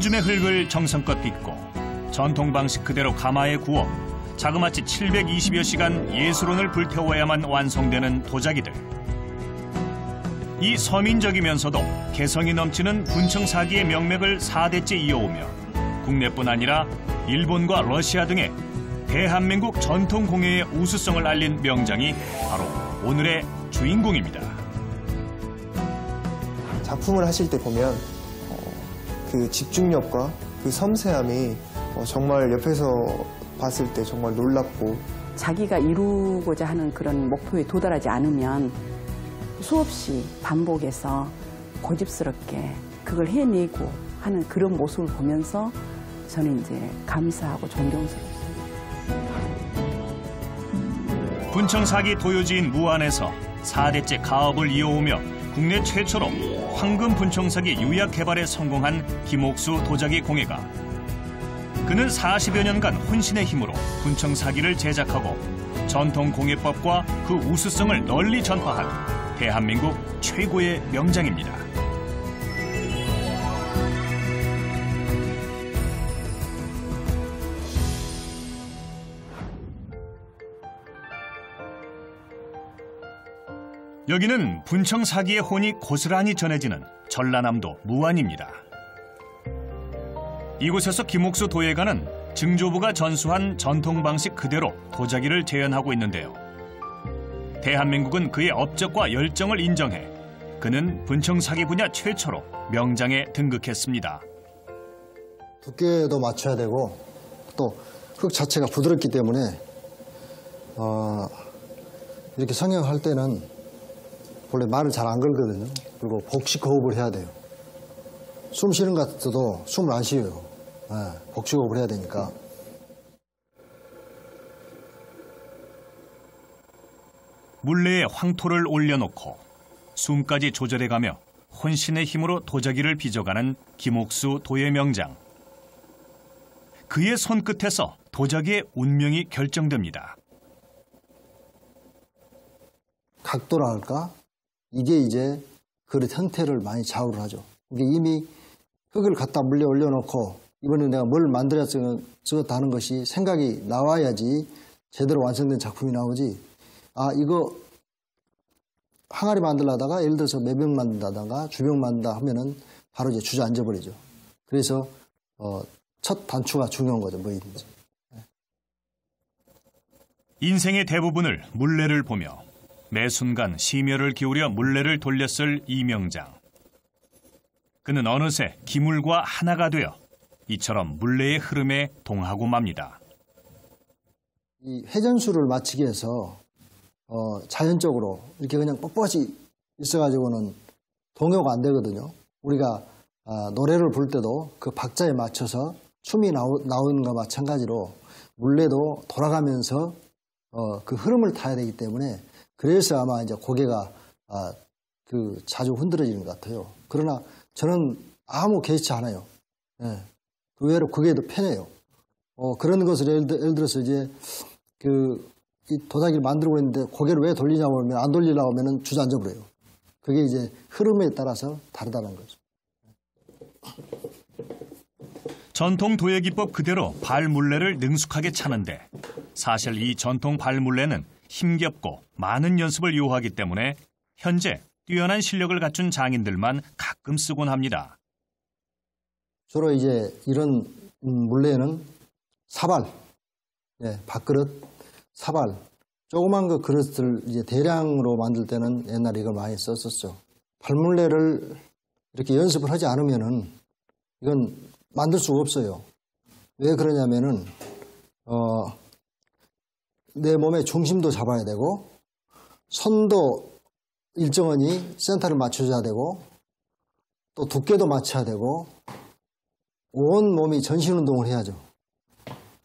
줌의 흙을 정성껏 빚고 전통 방식 그대로 가마에 구워 자그마치 720여 시간 예술혼을 불태워야만 완성되는 도자기들. 이 서민적이면서도 개성이 넘치는 분청사기의 명맥을 4대째 이어오며 국내뿐 아니라 일본과 러시아 등의 대한민국 전통 공예의 우수성을 알린 명장이 바로 오늘의 주인공입니다. 작품을 하실 때 보면 그 집중력과 그 섬세함이 정말 옆에서 봤을 때 정말 놀랍고, 자기가 이루고자 하는 그런 목표에 도달하지 않으면 수없이 반복해서 고집스럽게 그걸 해내고 하는 그런 모습을 보면서 저는 이제 감사하고 존경스럽습니다. 분청사기 도요지인 무안에서 4대째 가업을 이어오며 국내 최초로 황금 분청사기 유약 개발에 성공한 김옥수 도자기 공예가, 그는 40여 년간 혼신의 힘으로 분청사기를 제작하고 전통 공예법과 그 우수성을 널리 전파한 대한민국 최고의 명장입니다. 여기는 분청사기의 혼이 고스란히 전해지는 전라남도 무안입니다. 이곳에서 김옥수 도예가는 증조부가 전수한 전통 방식 그대로 도자기를 재현하고 있는데요. 대한민국은 그의 업적과 열정을 인정해 그는 분청사기 분야 최초로 명장에 등극했습니다. 두께도 맞춰야 되고 또 흙 자체가 부드럽기 때문에 이렇게 성형할 때는 원래 말을 잘 안 걸거든요. 그리고 복식 호흡을 해야 돼요. 숨 쉬는 것 같아도 숨을 안 쉬어요. 복식 호흡을 해야 되니까. 물레에 황토를 올려놓고 숨까지 조절해가며 혼신의 힘으로 도자기를 빚어가는 김옥수 도예 명장. 그의 손끝에서 도자기의 운명이 결정됩니다. 각도라 할까? 이게 이제 그릇 형태를 많이 좌우를 하죠. 이게 이미 흙을 갖다 물레 올려놓고 이번에 내가 뭘 만들었다 하는 것이 생각이 나와야지 제대로 완성된 작품이 나오지. 이거 항아리 만들려다가 예를 들어서 매병 만들다가 주병 만든다 하면은 바로 이제 주저앉아 버리죠. 그래서 첫 단추가 중요한 거죠, 뭐든지. 인생의 대부분을 물레를 보며 매 순간 심혈을 기울여 물레를 돌렸을 이 명장. 그는 어느새 기물과 하나가 되어 이처럼 물레의 흐름에 동하고 맙니다. 이 회전수를 맞추기 위해서 자연적으로 이렇게 그냥 뻣뻣이 있어가지고는 동요가 안 되거든요. 우리가 노래를 부를 때도 그 박자에 맞춰서 춤이 나오는 것과 마찬가지로 물레도 돌아가면서 그 흐름을 타야 되기 때문에 그래서 아마 이제 고개가 자주 흔들어지는 것 같아요. 그러나 저는 아무 개의치 않아요. 의외로 그게 더 편해요. 그런 것을 예를 들어서 이제 이 도자기를 만들고 있는데 고개를 왜 돌리냐고 하면 안 돌리려고 하면 주저앉아 버려요. 그게 이제 흐름에 따라서 다르다는 거죠. 전통 도예 기법 그대로 발물레를 능숙하게 차는데 사실 이 전통 발물레는 힘겹고 많은 연습을 요하기 때문에 현재 뛰어난 실력을 갖춘 장인들만 가끔 쓰곤 합니다. 주로 이제 이런 물레는 사발, 밥그릇, 사발, 조그만 그 그릇을 이제 대량으로 만들 때는 옛날에 이걸 많이 썼었죠. 발물레를 이렇게 연습을 하지 않으면은 이건 만들 수가 없어요. 왜 그러냐면은 내 몸의 중심도 잡아야 되고 손도 일정하니 센터를 맞춰줘야 되고 또 두께도 맞춰야 되고 온 몸이 전신 운동을 해야죠.